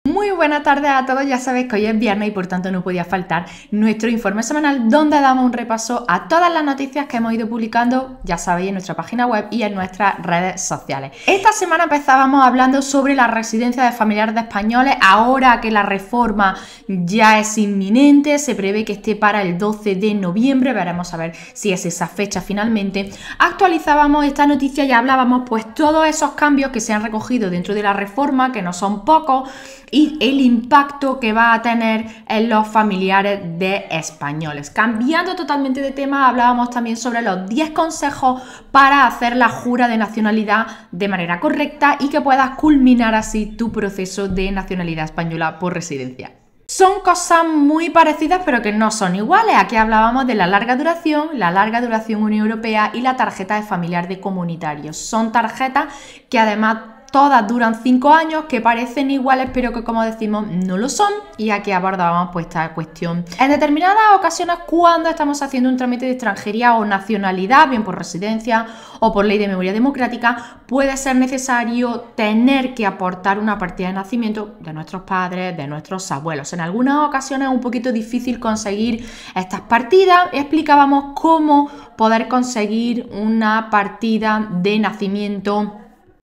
Muy buenas tardes a todos, ya sabéis que hoy es viernes y por tanto no podía faltar nuestro informe semanal donde damos un repaso a todas las noticias que hemos ido publicando, ya sabéis, en nuestra página web y en nuestras redes sociales. Esta semana empezábamos hablando sobre la residencia de familiares de españoles, ahora que la reforma ya es inminente, se prevé que esté para el 12 de noviembre, veremos a ver si es esa fecha finalmente. Actualizábamos esta noticia y hablábamos pues todos esos cambios que se han recogido dentro de la reforma, que no son pocos, y el impacto que va a tener en los familiares de españoles. Cambiando totalmente de tema, hablábamos también sobre los 10 consejos para hacer la jura de nacionalidad de manera correcta y que puedas culminar así tu proceso de nacionalidad española por residencia. Son cosas muy parecidas pero que no son iguales. Aquí hablábamos de la larga duración Unión Europea y la tarjeta de familiar de comunitarios. Son tarjetas que además todas duran 5 años, que parecen iguales, pero que, como decimos, no lo son. Y aquí abordábamos pues esta cuestión. En determinadas ocasiones, cuando estamos haciendo un trámite de extranjería o nacionalidad, bien por residencia o por ley de memoria democrática, puede ser necesario tener que aportar una partida de nacimiento de nuestros padres, de nuestros abuelos. En algunas ocasiones es un poquito difícil conseguir estas partidas. Explicábamos cómo poder conseguir una partida de nacimiento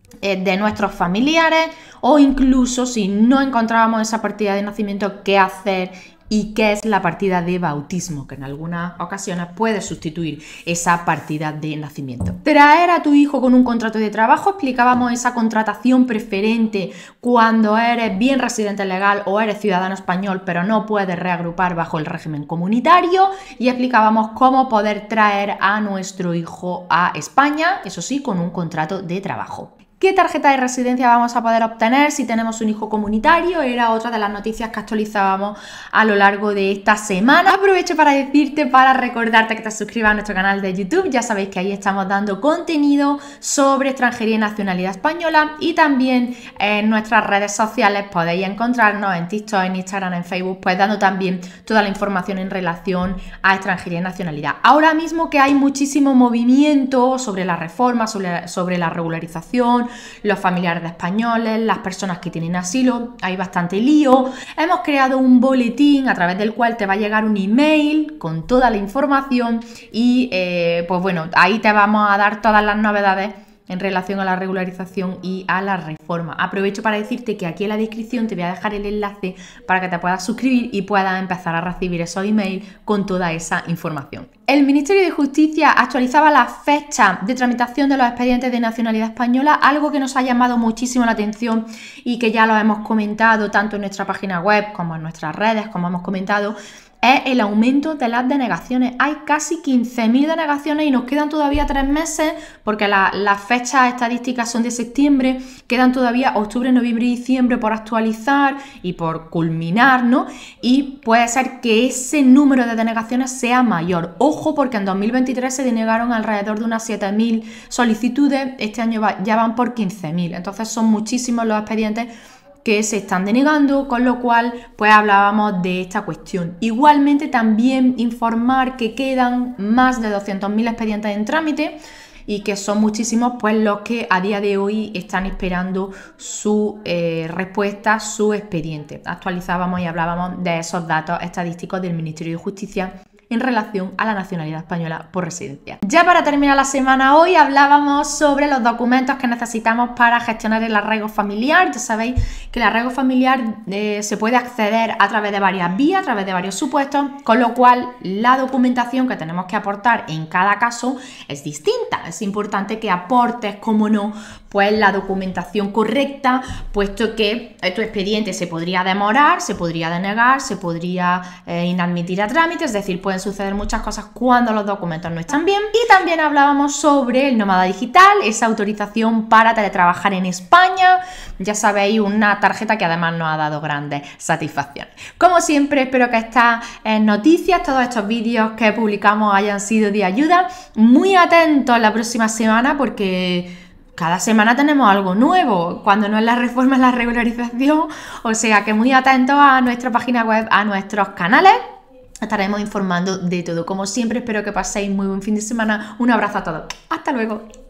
de nuestros familiares, o incluso si no encontrábamos esa partida de nacimiento, qué hacer y qué es la partida de bautismo, que en algunas ocasiones puede sustituir esa partida de nacimiento. Traer a tu hijo con un contrato de trabajo, explicábamos esa contratación preferente cuando eres bien residente legal o eres ciudadano español pero no puedes reagrupar bajo el régimen comunitario, y explicábamos cómo poder traer a nuestro hijo a España, eso sí, con un contrato de trabajo. ¿Qué tarjeta de residencia vamos a poder obtener si tenemos un hijo comunitario? Era otra de las noticias que actualizábamos a lo largo de esta semana. Aprovecho para recordarte que te suscribas a nuestro canal de YouTube. Ya sabéis que ahí estamos dando contenido sobre extranjería y nacionalidad española, y también en nuestras redes sociales podéis encontrarnos en TikTok, en Instagram, en Facebook, pues dando también toda la información en relación a extranjería y nacionalidad. Ahora mismo que hay muchísimo movimiento sobre la reforma, sobre la regularización, los familiares de españoles, las personas que tienen asilo, hay bastante lío. Hemos creado un boletín a través del cual te va a llegar un email con toda la información y pues bueno, ahí te vamos a dar todas las novedades en relación a la regularización y a la reforma. Aprovecho para decirte que aquí en la descripción te voy a dejar el enlace para que te puedas suscribir y puedas empezar a recibir esos emails con toda esa información. El Ministerio de Justicia actualizaba la fecha de tramitación de los expedientes de nacionalidad española, algo que nos ha llamado muchísimo la atención y que ya lo hemos comentado tanto en nuestra página web como en nuestras redes, como hemos comentado, es el aumento de las denegaciones. Hay casi 15.000 denegaciones y nos quedan todavía 3 meses porque las fechas estadísticas son de septiembre, quedan todavía octubre, noviembre y diciembre por actualizar y por culminar, ¿no? Y puede ser que ese número de denegaciones sea mayor. Ojo, porque en 2023 se denegaron alrededor de unas 7.000 solicitudes, este año ya van por 15.000, entonces son muchísimos los expedientes que se están denegando, con lo cual pues hablábamos de esta cuestión. Igualmente también informar que quedan más de 200.000 expedientes en trámite y que son muchísimos pues los que a día de hoy están esperando su respuesta, su expediente. Actualizábamos y hablábamos de esos datos estadísticos del Ministerio de Justicia en relación a la nacionalidad española por residencia. Ya para terminar la semana, hoy hablábamos sobre los documentos que necesitamos para gestionar el arraigo familiar. Ya sabéis que el arraigo familiar se puede acceder a través de varias vías, a través de varios supuestos, con lo cual la documentación que tenemos que aportar en cada caso es distinta. Es importante que aportes, como no, pues la documentación correcta, puesto que tu expediente se podría demorar, se podría denegar, se podría inadmitir a trámite, es decir, pueden suceder muchas cosas cuando los documentos no están bien. Y también hablábamos sobre el nómada digital, esa autorización para teletrabajar en España. Ya sabéis, una tarjeta que además nos ha dado grandes satisfacciones. Como siempre, espero que estas noticias, todos estos vídeos que publicamos hayan sido de ayuda. Muy atentos la próxima semana porque cada semana tenemos algo nuevo, cuando no es la reforma es la regularización, o sea que muy atentos a nuestra página web, a nuestros canales. Estaremos informando de todo. Como siempre, espero que paséis muy buen fin de semana. Un abrazo a todos. Hasta luego.